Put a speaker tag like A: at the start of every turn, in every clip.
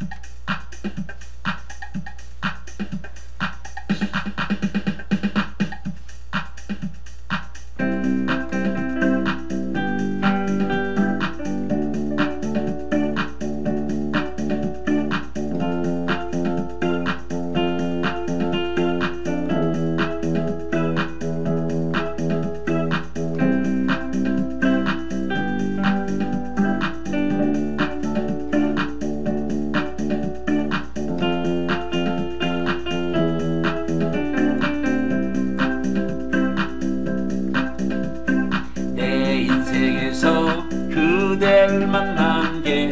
A: 그댈 만난 게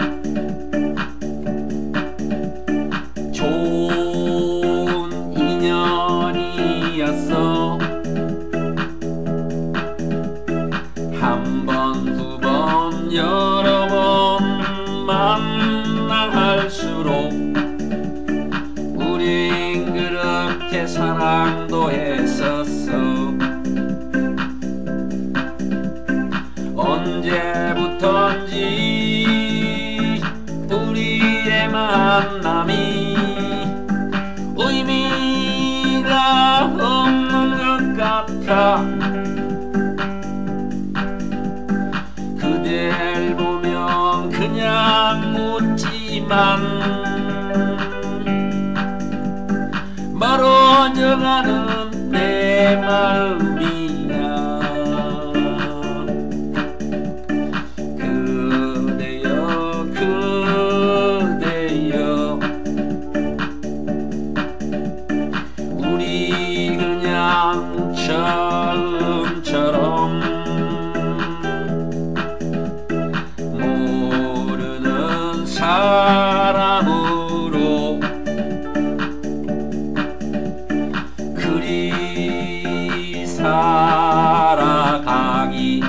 A: 좋은 인연이었어. 한 번, 두 번, 여러 번 만나 할수록 우린 그렇게 사랑도 했었어. 언제부턴지 우리의 만남이 의미가 없는 것 같아. 그댈 보면 그냥 웃지만 멀어져가는 내 마음이야. 우리 그냥 처음처럼 모르는 사람으로 그리 살아가기.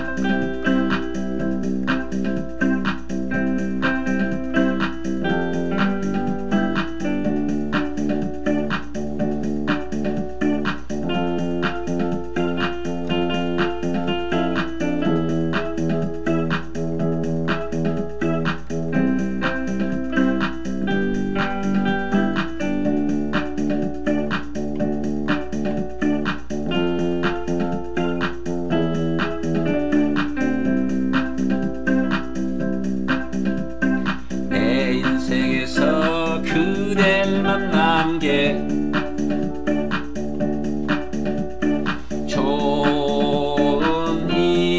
A: 인생에서 그댈 만난 게 좋은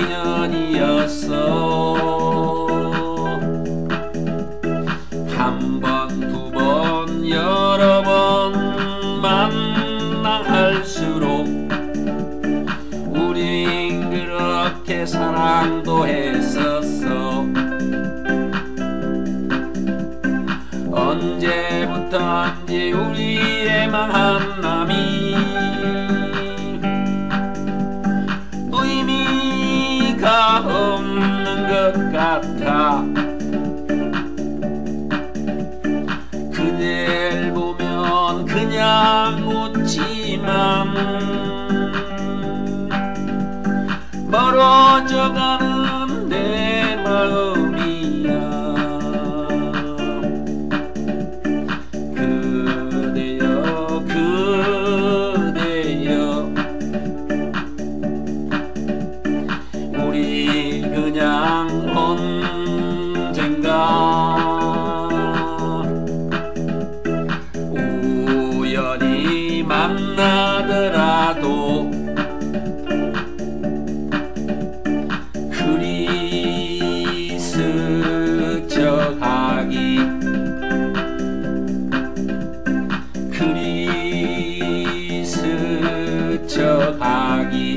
A: 인연이었어. 한 번, 두 번, 여러 번 만나 할수록 우린 그렇게 사랑도 했었어. 언제부턴지 우리의 만남이 의미가 없는 것 같아. 그댈 보면 그냥 웃지만 멀어져가는 내 마음이야. 우리 그냥 언젠가 우연히 만나더라도 그리 스쳐가기. 그리 스쳐가기.